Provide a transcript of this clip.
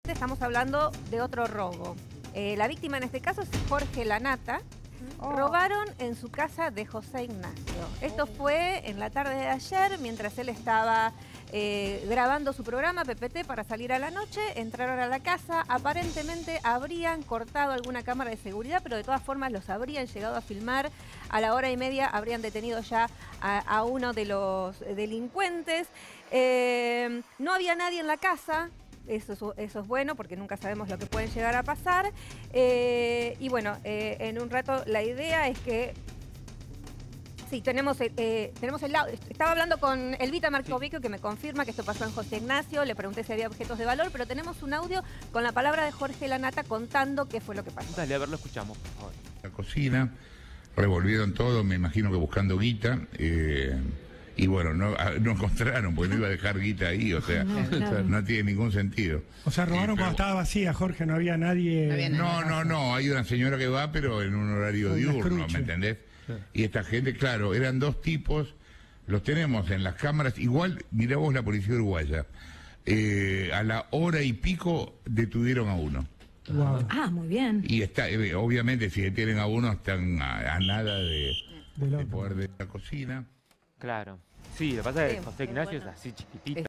Obviamente estamos hablando de otro robo. La víctima en este caso es Jorge Lanata. Robaron en su casa de José Ignacio. Esto fue en la tarde de ayer, mientras él estaba grabando su programa PPT para salir a la noche. Entraron a la casa, aparentemente habrían cortado alguna cámara de seguridad, pero de todas formas los habrían llegado a filmar. A la hora y media habrían detenido ya a uno de los delincuentes. No había nadie en la casa. Eso es bueno porque nunca sabemos lo que puede llegar a pasar. Y bueno, en un rato la idea es que... Sí, tenemos el audio. Estaba hablando con Elvita Marcovicchio, que me confirma que esto pasó en José Ignacio. Le pregunté si había objetos de valor, pero tenemos un audio con la palabra de Jorge Lanata contando qué fue lo que pasó. Dale, a ver, lo escuchamos, por favor. La cocina, revolvieron todo, me imagino que buscando guita. Y bueno, no encontraron, porque no iba a dejar guita ahí, o sea, no tiene ningún sentido. O sea, robaron cuando estaba vacía, Jorge, no había nadie. No, hay una señora que va, pero en un horario diurno, ¿me entendés? Sí. Y esta gente, claro, eran dos tipos, los tenemos en las cámaras, igual, mirá vos la policía uruguaya, a la hora y pico detuvieron a uno. Wow. Ah, muy bien. Y está, obviamente, si detienen a uno, están a nada de poder de la cocina. Claro. Sí, lo que pasa es que Sí, José Ignacio bueno. es así chiquitito.